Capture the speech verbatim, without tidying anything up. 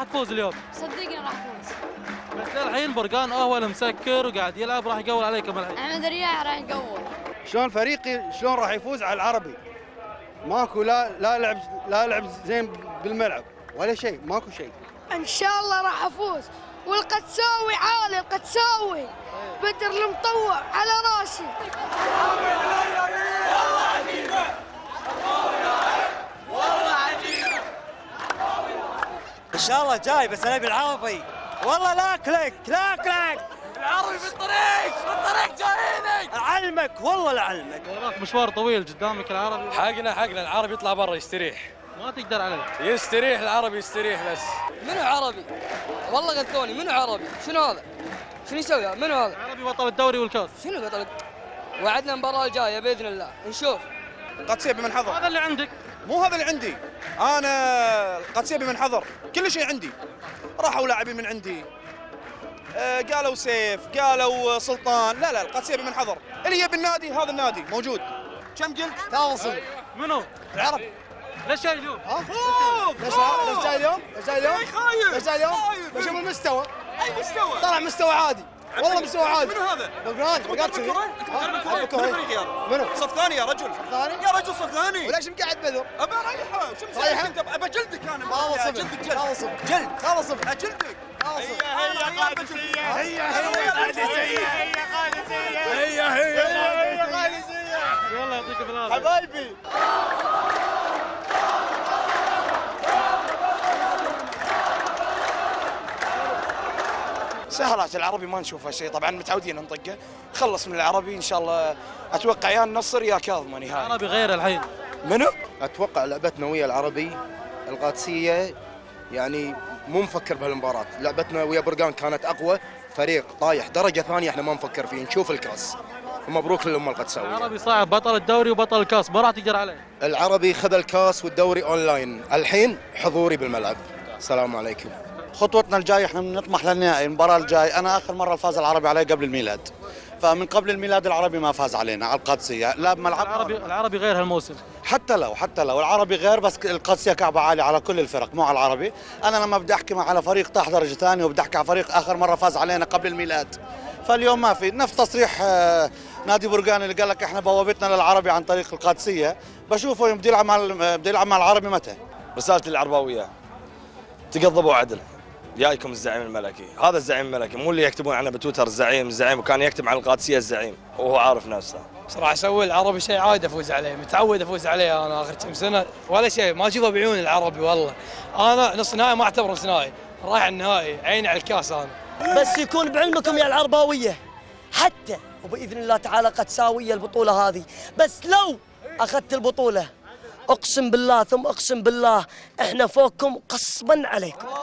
راح تفوز اليوم؟ صدقني راح نفوز. بس للحين برقان اول مسكر وقاعد يلعب، راح يقول عليكم الحين. احمد الرياح راح يقول. شلون فريقي شلون راح يفوز على العربي؟ ماكو لا لا لعب لا لعب زين بالملعب ولا شيء، ماكو شيء. ان شاء الله راح افوز، والقدساوي عالي، القدساوي بدر المطوع على راسي. والله عجيبه والله عجيبه. ان شاء الله جاي، بس انا بالعربي والله. لا كليك لا كليك العربي بالطريق بالطريق جايينك. اعلمك والله لاعلمك. وراك مشوار طويل قدامك العربي. حقنا حقنا العربي يطلع برا يستريح. ما تقدر عليه. يستريح العربي يستريح بس. منو عربي؟ والله غثوني. منو عربي؟ شنو هذا؟ شنو يسوي؟ منو هذا؟ العربي بطل الدوري والكاس. شنو بطل؟ وعدنا المباراة الجاية بإذن الله، نشوف. قدسية بمن حضر. هذا اللي عندك. مو هذا اللي عندي. انا قدسية بمن حضر، كل شيء عندي. راحوا لاعبين من عندي. آه قالوا سيف، قالوا سلطان، لا لا القدسية بمن حضر. اللي يبي النادي هذا النادي موجود. كم قلت؟ تواصل. منو؟ العرب. ليش جاي اليوم؟ خوف. ليش ليش جاي اليوم؟ ليش جاي اليوم؟ خايف. ليش جاي اليوم؟ خايف. بشوف المستوى. اي مستوى؟ طلع مستوى عادي. والله مستوى عادي. منو هذا؟ برقان برقان كذي. منو؟ صف ثاني يا رجل. ثاني؟ يا رجل صف ثاني. وليش مقعد بدر؟ ابى اريحه، شو مسوي انت؟ ابى جلدك انا. خلاص صبر. جلدك جلد. خلاص صبر. جلد. خلاص صبر. اجلدك. خلاص صبر. هي قادسية. هي هي قادسية. هي قادسية. هي هي قادسية. والله يعطيكم العافية. حبايبي. سهلات العربي ما نشوفها شيء، طبعا متعودين نطقه. خلص من العربي ان شاء الله. اتوقع يا النصر يا كاظمه نهائي. العربي غير الحين. منو؟ اتوقع لعبتنا ويا العربي القادسيه يعني مو مفكر بهالمباراه، لعبتنا ويا برقان كانت اقوى، فريق طايح درجه ثانيه احنا ما نفكر فيه، نشوف الكاس. ومبروك للامه القدساويه. العربي صعب، بطل الدوري وبطل الكاس، ما راح تقدر عليه. العربي خذ الكاس والدوري اونلاين، الحين حضوري بالملعب. السلام عليكم. خطوتنا الجاي احنا بنطمح للنهائي. المباراه الجاي انا اخر مره فاز العربي عليه قبل الميلاد، فمن قبل الميلاد العربي ما فاز علينا على القادسيه، لا بملعب العربي العربي غير هالموسم. حتى لو حتى لو العربي غير، بس القادسيه كعبه عاليه على كل الفرق مو على العربي. انا لما بدي احكي على فريق طاح درجه ثانيه وبدي احكي على فريق اخر مره فاز علينا قبل الميلاد، فاليوم ما في. نفس تصريح نادي برقان اللي قال لك احنا بوابتنا للعربي عن طريق القادسيه، بشوفه بده يلعب مع بده يلعب مع العربي متى. رسالة العرباوية تقضبوا عدل. جايكم الزعيم الملكي، هذا الزعيم الملكي، مو اللي يكتبون عنه بتويتر الزعيم الزعيم، وكان يكتب عن القادسيه الزعيم وهو عارف نفسه. صراحة اسوي العربي شيء عادي افوز عليه، متعود افوز عليه انا اخر كم سنة ولا شيء، ما اشوفه بعيون العربي والله. انا نص نهائي ما اعتبره نص نهائي، رايح النهائي، عيني على الكاس انا. بس يكون بعلمكم يا العرباويه حتى وباذن الله تعالى قد ساويه البطوله هذه، بس لو اخذت البطوله اقسم بالله ثم اقسم بالله احنا فوقكم قصبا عليكم.